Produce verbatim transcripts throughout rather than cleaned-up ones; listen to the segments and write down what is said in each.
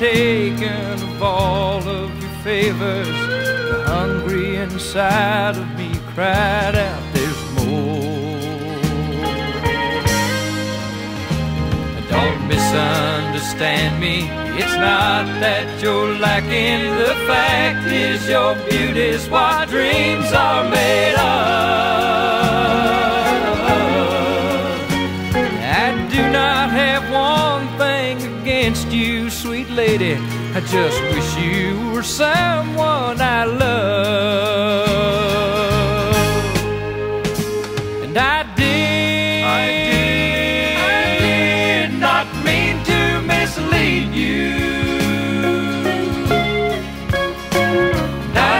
taken of all of your favors. The hungry inside of me cried out, there's more. Don't misunderstand me, it's not that you're lacking. The fact is your beauty's what dreams are made of. I do not have one thing against you, sweet lady, I just wish you were someone I love. And I did, I did, I did not mean to mislead you. And I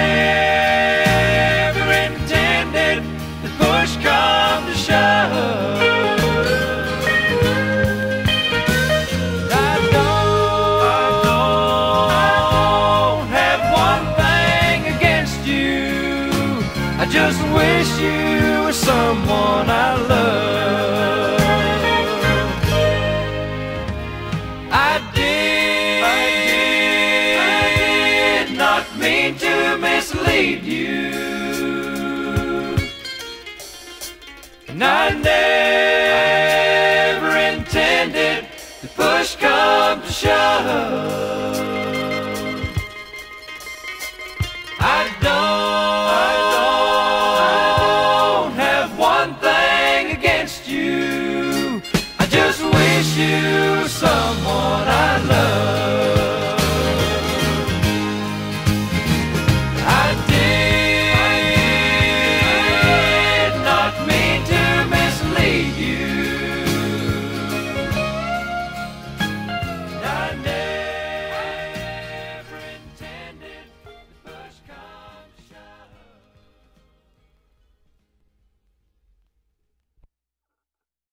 never intended that push come to shove. I just wish you were someone I love. I did, I did, I did not mean to mislead you. And I never intended to push come to shove. I don't you, I just wish you someone I love.